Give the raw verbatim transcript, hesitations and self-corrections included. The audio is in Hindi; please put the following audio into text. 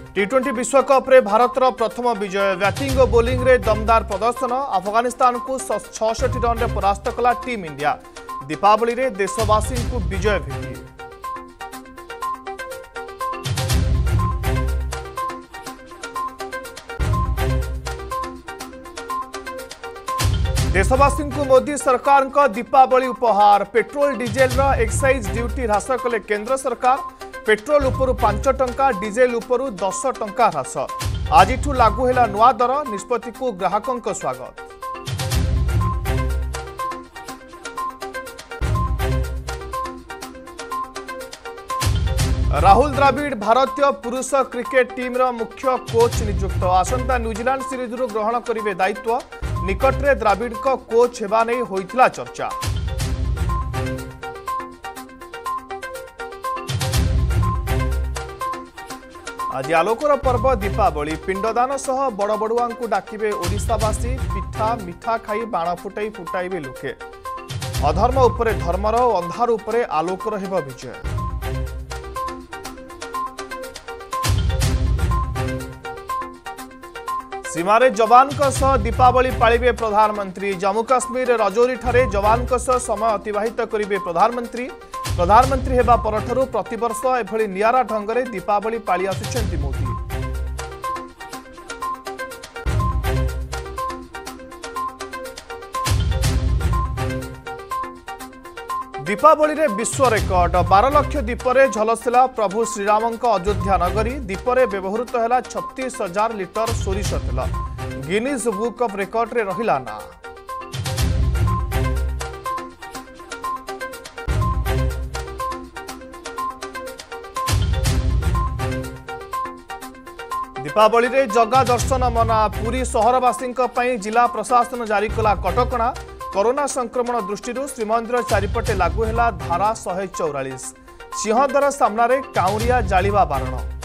टी ट्वेंटी विश्वकप रे भारतर प्रथम विजय बैटिंग और बोलिंग रे दमदार प्रदर्शन अफगानिस्तान को छियासठ रन रे परास्त कला टीम इंडिया। दीपावली रे देशवासी को विजय भेटी। देशवासी को मोदी सरकार का दीपावली उपहार। पेट्रोल डीजेल रा एक्साइज ड्यूटी ह्रास कले केंद्र सरकार। पेट्रोल उपरू पांच टंका डीजेल उपरू दस टंका ह्रास। आज लागू है नुआ दर। निष्पत्ति को ग्राहकों का स्वागत। राहुल द्रविड़ भारतीय पुरुष क्रिकेट टीम रा मुख्य कोच नियुक्त। आसंता न्यूजीलैंड सीरीज रु ग्रहण करिवे दायित्व। निकटरे द्रविड़ को कोच हेबा नै होइथिला चर्चा। आज आलोकर पर्व दीपावली। पिंडदान सह बड़ बड़ुआ को डाकिबे ओडिशावासी। पिठा मिठा खाई बाण फुटाई फुटाइबे लोके। अधर्म उपरे धर्मर अंधार उपरे आलोकर हेब विजय। सीमारे जवान सह दीपावली पालिबे प्रधानमंत्री। जम्मू काश्मीर राजौरी ठारे जवान सह समय अतिबाहित करिबे प्रधानमंत्री। प्रधानमंत्री हेबा परठरू प्रतिवर्ष एभली नियारा ढंगरे दीपावली पाली आसुछन्ति मोदी। दीपावली रे विश्व रेकर्ड। बारह लक्ष दीपरे झलसिला प्रभु श्रीराम अयोध्या नगरी। दीपरे व्यवहृत है छत्तीस हजार लिटर सोरिष तेल। गिनीज बुक ऑफ रेकर्ड रे रहिला ना। दीपावली रे जगा दर्शन मना। पुरी सहरवासी जिला प्रशासन जारी कला कटकणा। कोरोना संक्रमण दृष्टि श्रीमंदिर चारिपटे लागू है धारा शहे चौरालीस। सिंहद्वार सामने काउरिया जालिबा बारण।